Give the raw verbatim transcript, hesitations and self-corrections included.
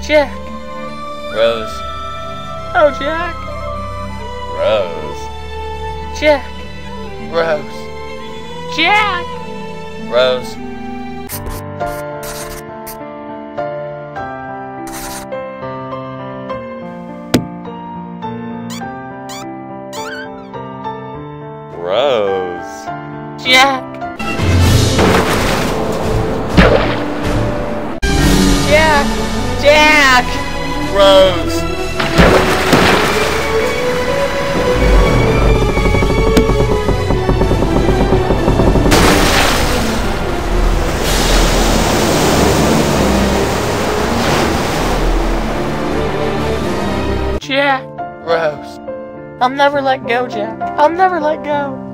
Jack. Rose. Oh, Jack. Rose. Jack. Rose. Jack. Rose. Rose. Jack. Jack. Jack. Rose. Jack. Rose. I'll never let go, Jack. I'll never let go.